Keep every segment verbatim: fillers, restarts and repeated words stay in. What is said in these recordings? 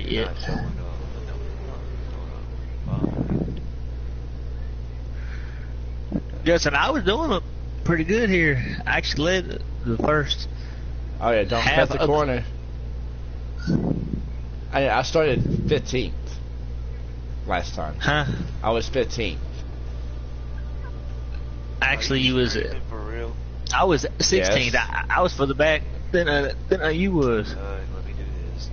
it yet. Justin, I was doing pretty good here. I actually led the first. Oh yeah, don't cut the corner. I I started fifteenth last time. Huh? I was fifteenth. Actually, you was. For real? I was sixteenth. Yes. I, I was further back than uh, than uh, you was. Uh, let me do this.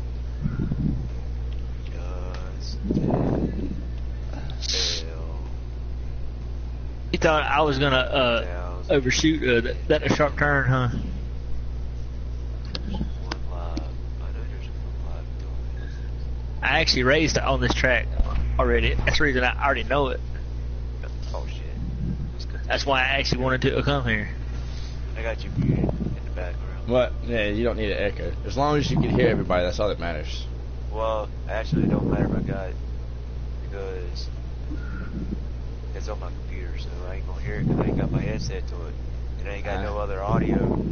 Just tell. You thought I was gonna uh, overshoot uh, that, that a sharp turn, huh? One live. I know there's one live doing this. I actually raced on this track already. That's the reason I already know it. Oh shit. Let's go. That's why I actually wanted to come here. I got you muted in the background. What? Yeah, you don't need an echo. As long as you can hear everybody, that's all that matters. Well, actually, it don't matter if I got it because it's on my computer, so I ain't gonna hear it because I ain't got my headset to it. It ain't got no other audio.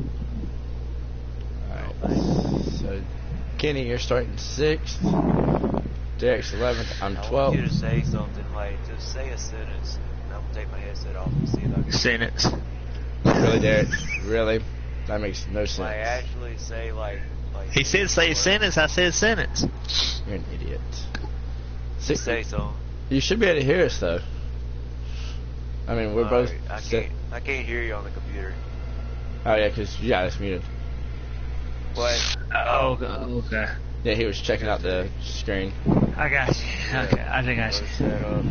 Alright. So, Kenny, you're starting sixth. Derek's eleventh. I'm I want twelfth. you to say something like, just say a sentence, and I'm gonna take my headset off and see if I can. Sentence. Really, Derek? Really? That makes no sense. Like actually say like like. He said say sentence. I said sentence. You're an idiot. Just say so. You should be able to hear us though. I mean, we're All both. right, I sit- can't. I can't hear you on the computer. Oh yeah, because yeah, it's muted. What? Oh, okay. Yeah, he was checking out the screen. I got you. Okay, I think I see. Set up.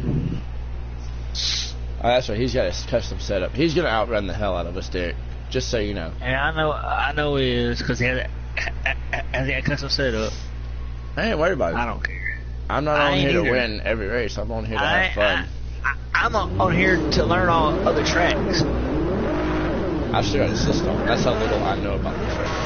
Oh, that's right. He's got a custom setup. He's gonna outrun the hell out of us, Derek. Just so you know. And I know, I know he is because he has a, has a custom setup. I ain't worried about it. I don't care. I'm not I on here ain't to either. win every race. I'm on here to I, have fun. I, I, I'm on, on here to learn all other tracks. I still got a system. That's how little I know about this race.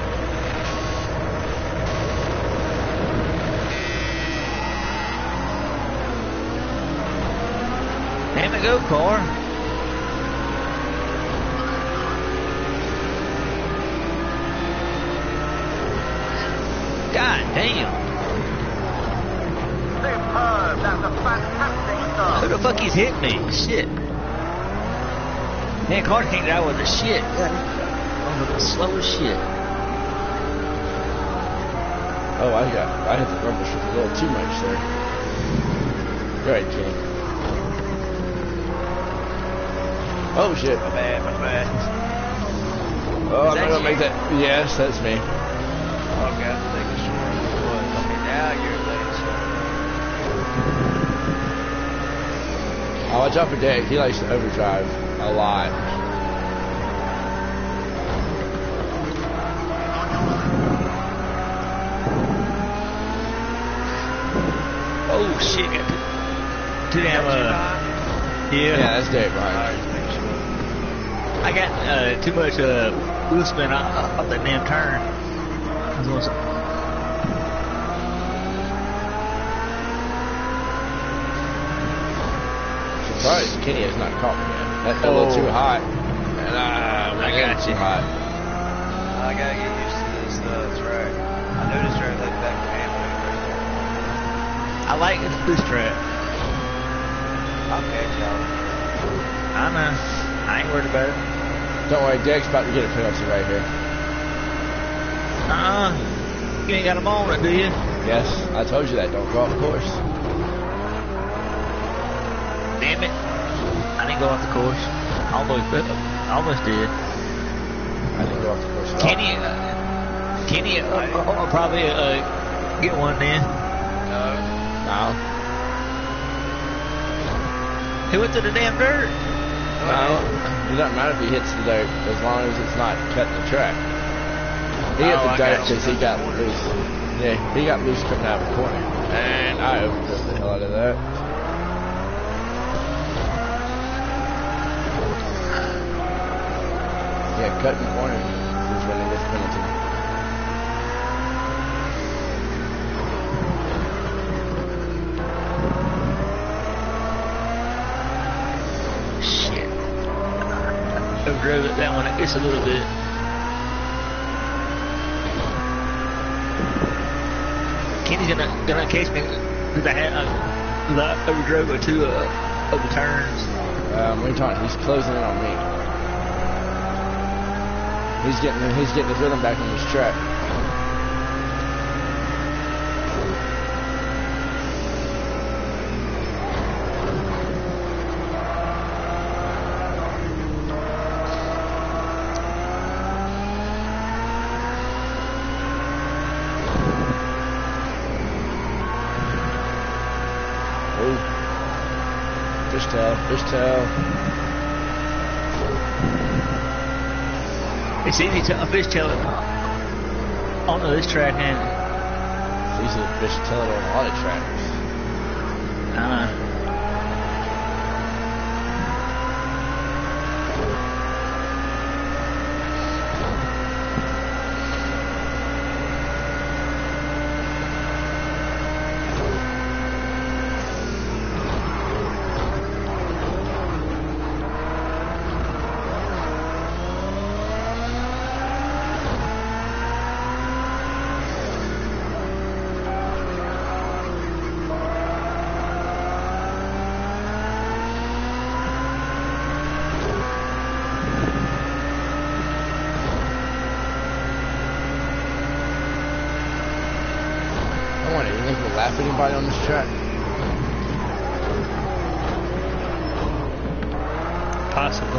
Damn it, go car. God damn. Superb, that's a fantastic start. Who the fuck he's hitting me? Shit. Man, car can't drive with the shit. God, he's slow as shit. Oh, I got. I hit the rubber strip a little too much there. Right, Kenny. Oh shit. My bad. My bad. Oh, I'm that not gonna you? make that. Yes, that's me. Okay, I'm taking short. Okay, now you're letting short. Oh, watch out for Derek. He likes to overdrive a lot. Oh shit, got too, too damn uh, yeah. Yeah, that's Derek behind me. I got uh, too much uh, wheel spin off, off that damn turn. I was gonna Surprised Kenny has not caught me yet. That's a little Oh. too hot. And uh, I got too you. hot. I gotta get used to this uh, track. I know this track looks back to Hamilton right there. I like this track. I'll catch y'all. I know. I ain't worried about it. Don't worry, Derek's about to get a penalty right here. Uh-uh. You ain't got them on it, do you? Yes, I told you that. Don't go off course. Damn it. I didn't go off the course. Almost, almost did. I didn't go off the course at all. Kenny, uh, Kenny uh, uh, uh, probably uh, get one then. No. No. He went to the damn dirt. No. It doesn't matter if he hits the dirt as long as it's not cutting the track. He hit Oh, the I dirt got you. because he got loose. Yeah, he got loose coming out of the corner. And I overtook the hell out of that. Yeah, cutting corners is when they get the penalty. Shit. I drove it that one just a little bit. Kenny's he's gonna gonna catch me because I had uh, 'cause I overdrove or two uh, of the turns. Um, what are you talking? He's closing in on me. He's getting he's getting his rhythm back on this track. Fishtail. It's easy to a fishtail on this track, and it's easy to fishtail on a lot of tracks. Uh, Anybody on this track? Possibly.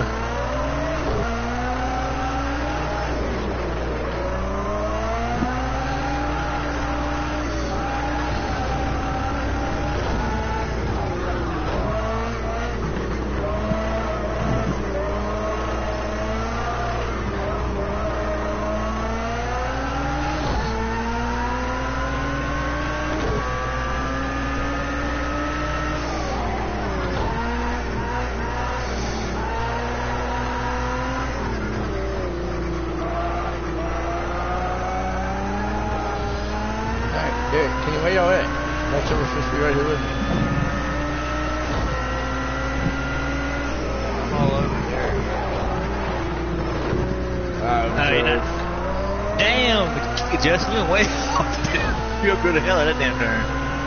Can you wait y'all at? That's over supposed to be right here with me. I'm all over there. Uh, oh, you're not. Damn, Justin, you went way off. You're good to hell at that damn turn.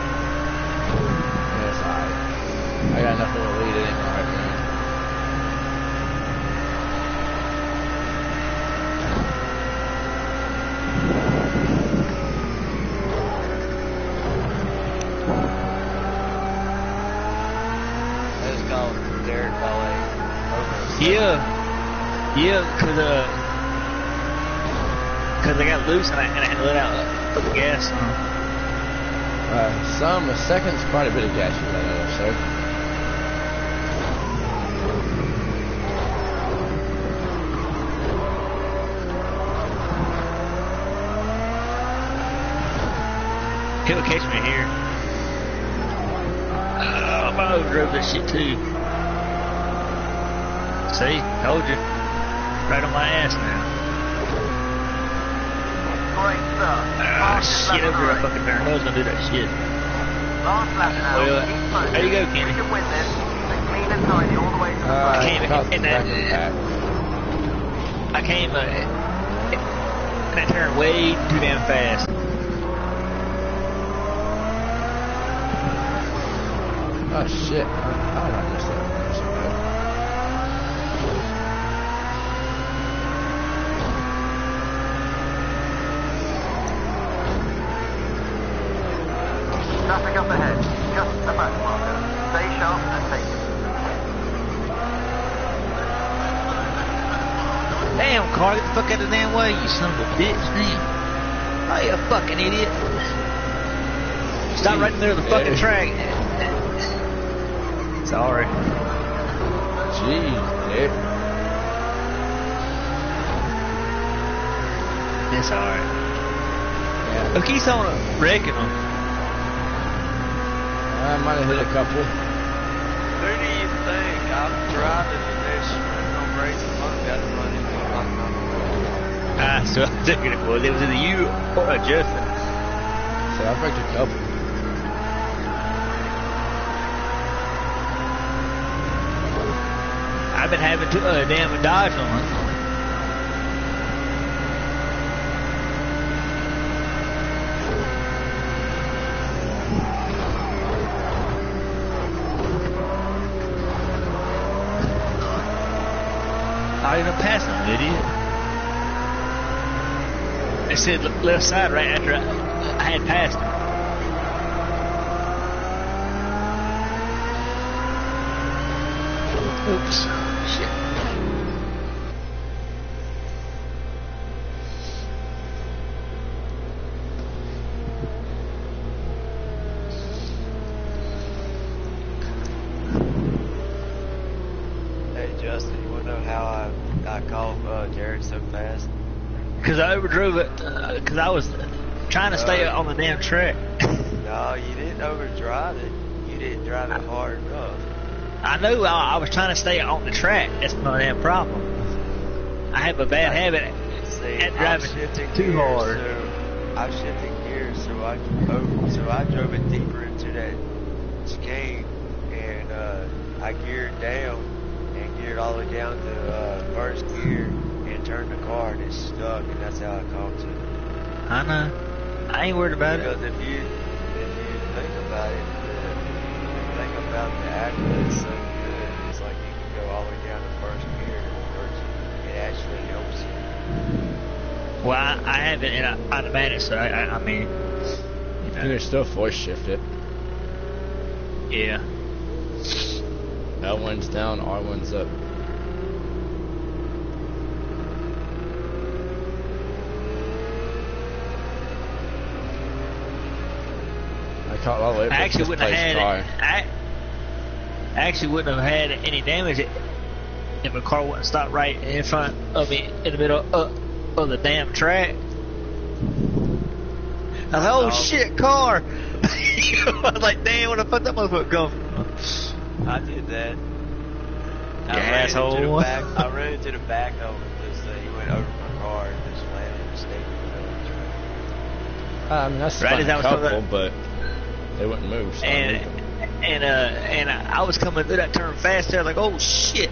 Yes, I. I got enough of a lead. It ain't gonna hurt me. Yeah, yeah, cause uh, cause I got loose and I, and I had to let out uh, put the gas on. Uh, some a second's quite a bit of gas you let out, sir. He'll catch me here. Uh, I overdrove this shit too. See, told you. Right on my ass now. Great stuff. Ah, shit, over a fucking turn. I was gonna do that shit. Last lap now. Well, Keep pushing. there you go, Kenny. We can win this. Stay clean and tidy all the way to the Uh, I front. came in, in that. I came uh, in that turn way too damn fast. Oh shit! How did I miss that? Traffic up ahead. Just the back marker. Stay sharp and take it. Damn, car, get the fuck out of the damn way, you son of a bitch. Damn. Oh, you a fucking idiot. Stop right in the middle of the fucking track. Sorry. Jeez, dude. It's alright. Yeah. Look, he's on wrecking them. I might have hit a couple. Who do you think I'm driving in this on racing mode got to run into like nothing? Ah, so I figured it was. It was either you or uh, Justin. So I wrecked a couple. I've been having to uh, damn dodge on. ended up passing him, idiot. It said left side right after I, I had passed him. Oops. Shit. Hey Justin, you wanna know how I I caught uh, Jared so fast? Because I overdrove it, because uh, I was trying to stay Uh, on the damn track. No, you didn't overdrive it. You didn't drive it hard enough. I knew I, I was trying to stay on the track. That's my damn problem. I have a bad habit See, at I'm driving shifting too gears, hard. So I'm shifting gears, so I oh, so I drove it deeper into that chicane, and uh, I geared down and geared all the way down to uh, first gear and turned the car, and it stuck, and that's how I caught you. I know. I ain't worried about Because it. if you if you think about it, the, the thing about the Acura is so good. It's like you can go all the way down to first gear, and first, it actually helps you. Well, I, I have it in a, automatic, so I, I, I mean, you You know, can still force shift it. yeah. L one's down, R one's up. I caught all the way up I to actually this wouldn't have place had car. it. I, I actually wouldn't have had any damage if my car wouldn't stop right in front of me in the middle of, of the damn track. I was like, oh No. shit, car! I was like, damn, what the fuck that motherfucker go from? I did that. I You ran asshole. Into the back, I ran into the back of him because uh, he went over my car and just landed and stayed in the middle of the track. I mean, that's Right fine, as I a was couple, coming- but they wouldn't move. So I And moved them. and uh and I, I was coming through that turn fast there, like, oh shit!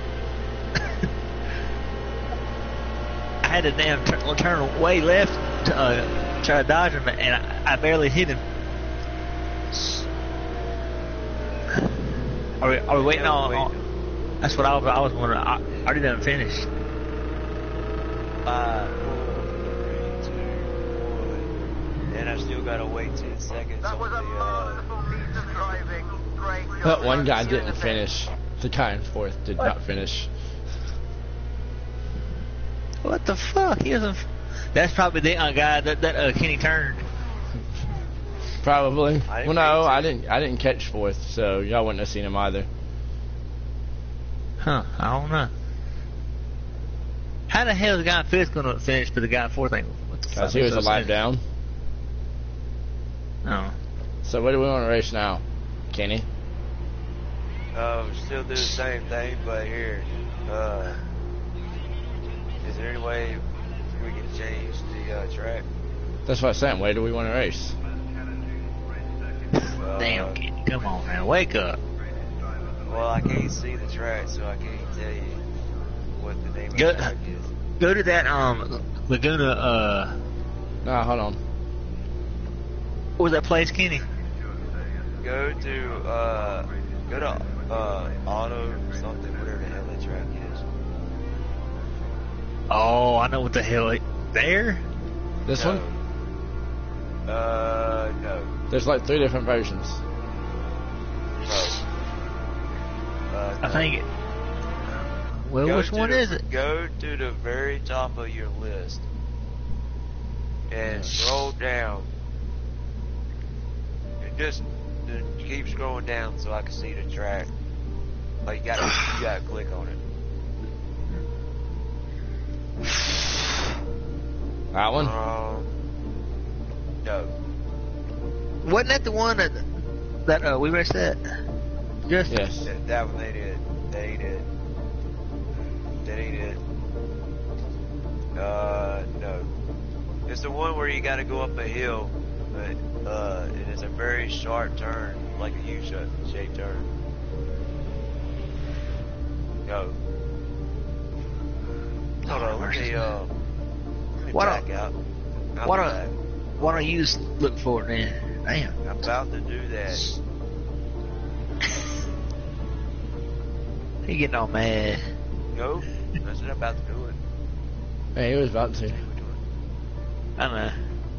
I had to damn turn, turn way left to uh, try to dodge him, and I, I barely hit him. Are we, are we waiting Yeah, on? waiting. on that's what I was. I was wondering. I already done finished. Five, four, three, two, one. And I still gotta wait ten seconds That on was the, a uh, wonderful piece of driving. Great job. But one guy See you in didn't a bit. finish. The guy in fourth did not finish. What the fuck? He doesn't. That's probably the uh, guy that that uh, Kenny turned. Probably. I Well, didn't no, make it. I didn't. I didn't catch fourth, so y'all wouldn't have seen him either. Huh? I don't know. How the hell is the guy in fifth going to finish, but the guy in fourth ain't? What the Because fuck he was makes a no lap sense? down. Oh. So what do we want to race now, Kenny? uh, still do the same thing, but here, uh, is there any way we can change the uh, track? That's what I'm saying. Where do we want to race? Uh, Damn, Kenny, come on, man, wake up. Well, I can't see the track, so I can't tell you what the name Go- of the track is. Go to that um Laguna. Uh, No, hold on. what was that place, Kenny? Go to, uh, go to, uh, auto something, whatever the hell that track is. Oh, I know what the hell. It, there? This no. one? Uh, no. There's like three different versions. No. Uh, I no. think. It, well, Go which to one the- is it? Go to the very top of your list and scroll down. And just, just keep scrolling down so I can see the track. Like you gotta, you gotta click on it. That one? Um, no. Wasn't that the one that that uh, we raced at? Just Yes. That, that one ain't it. That ain't it. That ain't it. Uh, no. It's the one where you gotta go up a hill, but, uh, and it's a very sharp turn, like a U-shaped turn. No. Hold on, let me, uh, let me What back a- out. I'll what be a- back. Why don't you s- look for it then? Damn. I'm about to do that. He getting all mad. Go Wasn't about to do it. Man, he was about to. They were doing I know.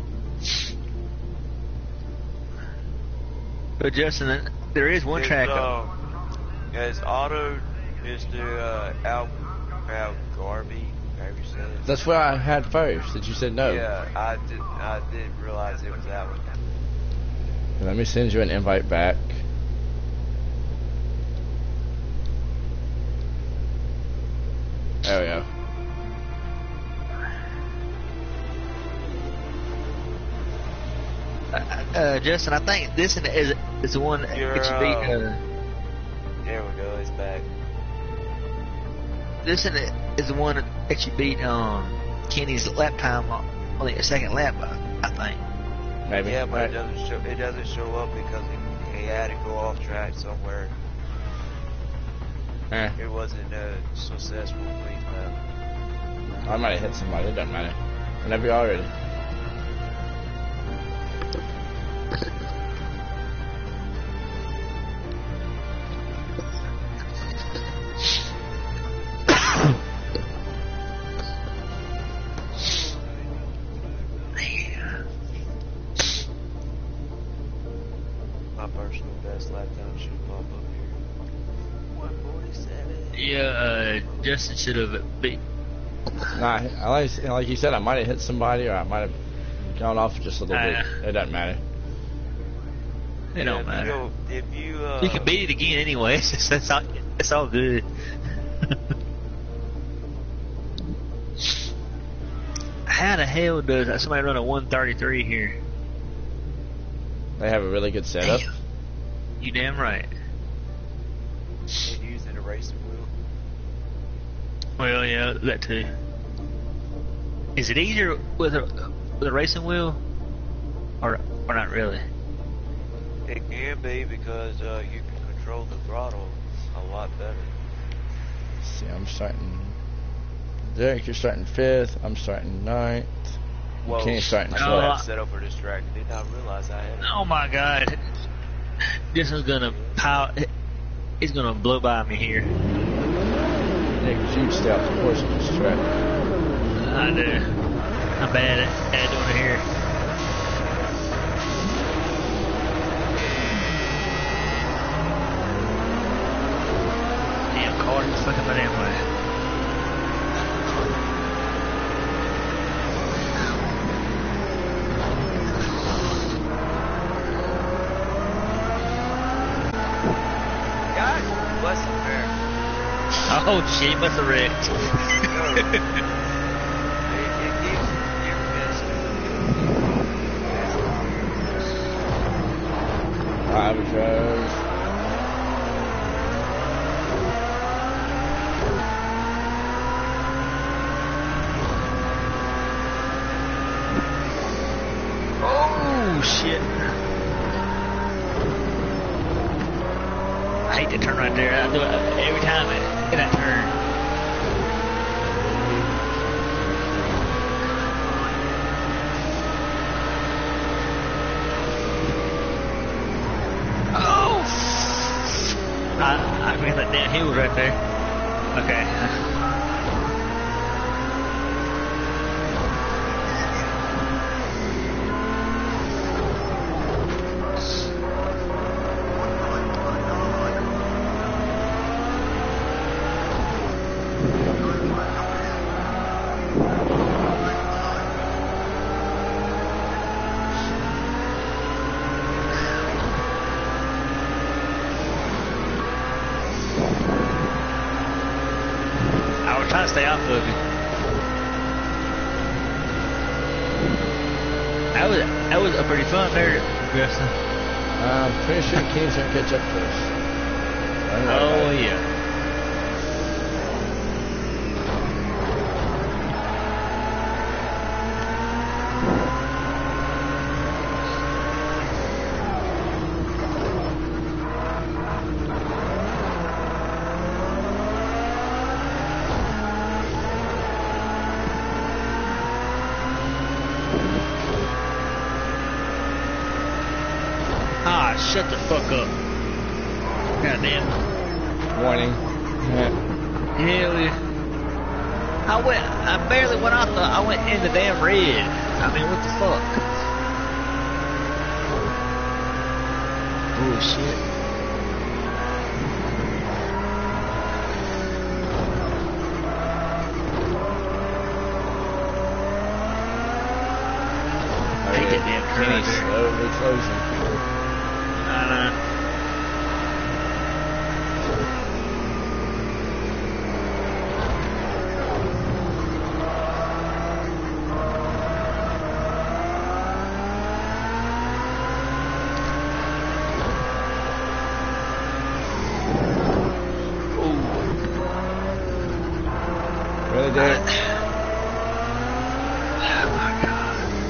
But Justin, there is one It's, track. um, yeah, it's auto, Mister Uh, Al, Al Garvey, however you say it. That's what I had first. That you said no. Yeah, I did. I didn't realize it was that one. Let me send you an invite back. There we go. Uh, uh, Justin, I think this one is is the one that You're, gets you beat. uh, Uh, There we go. It's back. this one is the one that gets you beat um, Kenny's lap time on, on the second lap. I, I think. Maybe. Yeah, but Right. it doesn't show. It doesn't show up because he, he had to go off track somewhere. Eh, It wasn't uh, successful for his lap. I might have hit somebody. It doesn't matter. Whenever you're all ready. My personal best lap time should pop up here. one forty-seven. Yeah, uh, Justin should have beat. Nah, I like, like you said, I might have hit somebody or I might have gone off just a little Uh, bit. It doesn't matter. It don't if matter. You, if you, uh, You can beat it again anyway. It's, just, it's all it's all good. How the hell does somebody run a one thirty-three here? They have a really good setup. Damn. You damn right. and using a racing wheel. Well, yeah, that too. Is it easier with a with a racing wheel, or or not really? It can be because uh, you can control the throttle a lot better. Let's see, I'm starting. Derek, you're starting fifth. I'm starting ninth. Whoa. Kenny's starting Oh, I twelfth. had set up for this track. I did not realize I had it. Oh my God! This is gonna power. It's gonna blow by me here. Nick, you stay off the course of this track. I do. I'm bad at, at doing it here. Damn car is fucking my damn way. God bless America. Oh shit, you must have wrecked. It, it gives your best. Albatross. Oh shit. I hate to turn right there. I do it every time I hit that turn. Oh! I, I ran that damn hill right there. Okay. I was trying to stay off of it. That was that was a pretty fun there, Justin. I'm pretty sure Kenny's gonna catch up to us. I don't know Oh about it. yeah. Ah, shut the fuck up. God damn. Warning. Yeah. Hell yeah. I went, I barely went off the, I went in the damn red. I mean, what the fuck? Bullshit. I hate that damn Kenny's truck. slowly closing. I know. Really, dude? Oh my god.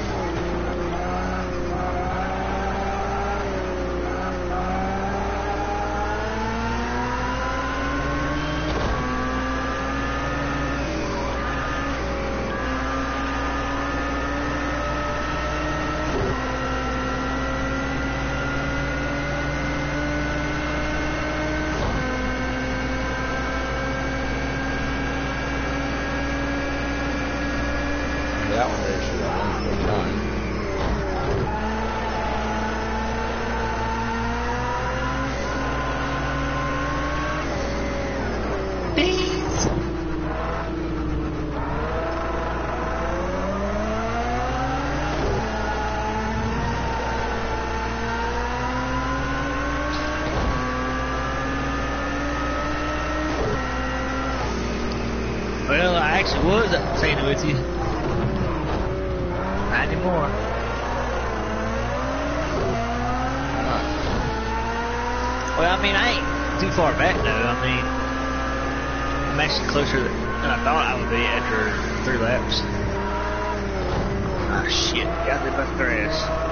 That one there should have one forty-nine. Well, I actually was saying with you. Not anymore. Huh. Well, I mean, I ain't too far back though. I mean, I'm actually closer than I thought I would be after three laps. Ah, shit. Got there by the grass.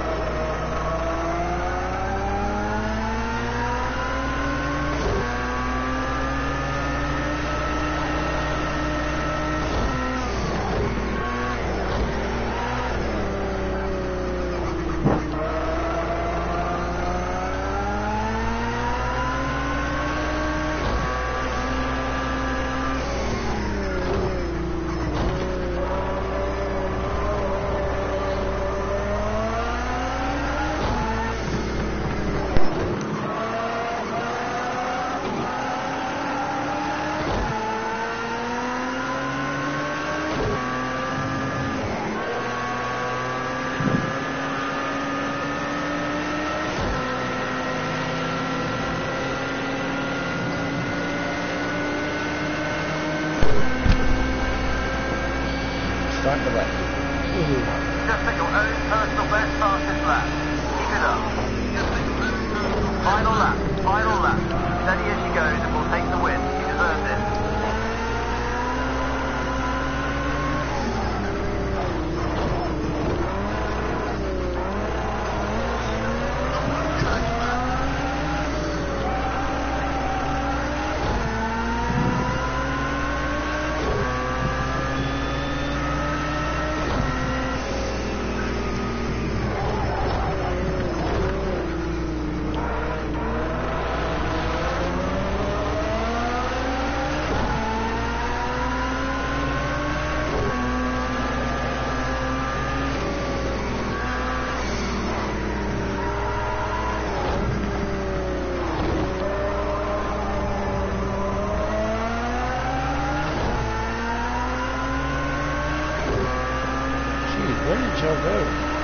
Start the left. Just at your own personal best fastest lap. Keep it up. Final lap. Final lap. Steady as she goes and we'll take the win. She deserves it. Where did y'all go?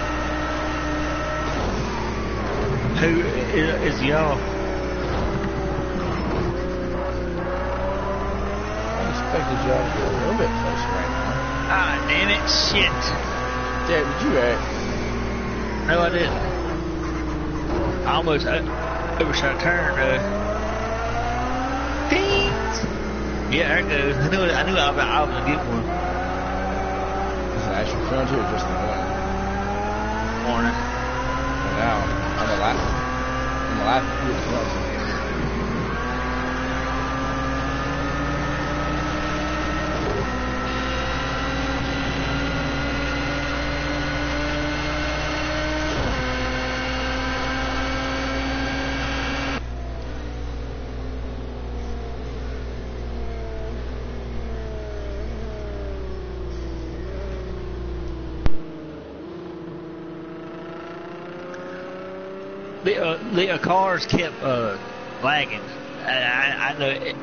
Who is, is y'all? I expected y'all to be a little bit closer right now. Ah, damn it. Shit. Dad, did you wreck? No, I didn't. I almost uh, overshot a turn. Uh, Ding! Yeah, there it goes. I knew, it, I knew I was, I was going to get one. Is it actually front or just the one? Morning. And now, on the lap, on the lap, you get close. the uh, the uh, cars kept uh, lagging. I, I, I know it,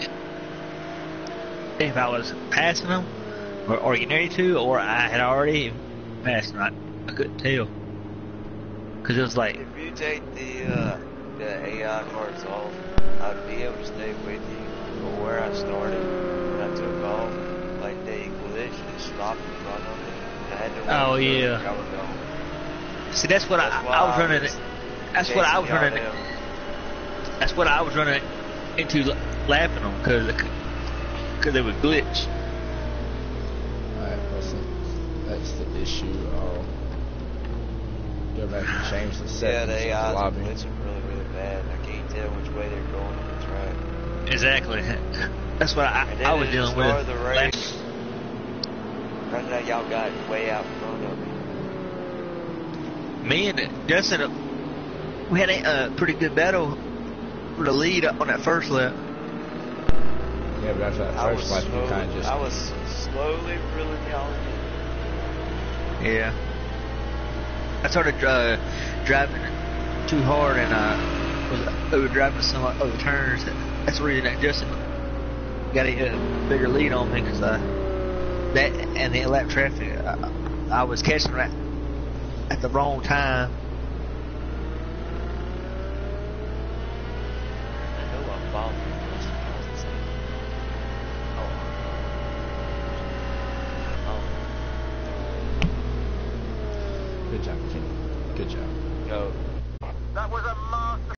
if I was passing them, or, or getting ready to, or I had already passed them. I, I couldn't tell because it was like, If you take the uh, the A I cards off, I'd be able to stay with you. But where I started, when I took off, like they glitched and stopped in front of me. I had to wait oh until yeah. I was gone. See, that's what That's I, why I was I running. was That's what I was chasing y'all running. down. That's what I was running into, lapping them because because they would glitch. Alright, that's, that's the issue. I'll go back and change the Yeah, settings the of A the Is are lobby. glitching really, really bad. I can't tell which way they're going on the track. Exactly. That's what I, And then I was at the dealing start with. of the race, right now y'all got way out in front of me. Me and Justin, uh, we had a uh, pretty good battle for the lead on that first lap. Yeah, but after that I first was lap, you slowly, kind of just. I was slowly reeling y'all in. Yeah. I started uh, driving too hard and uh, was overdriving some of the turns. That's the reason that Justin got a uh, bigger lead on me because uh, that and the lap traffic, uh, I was catching right at the wrong time.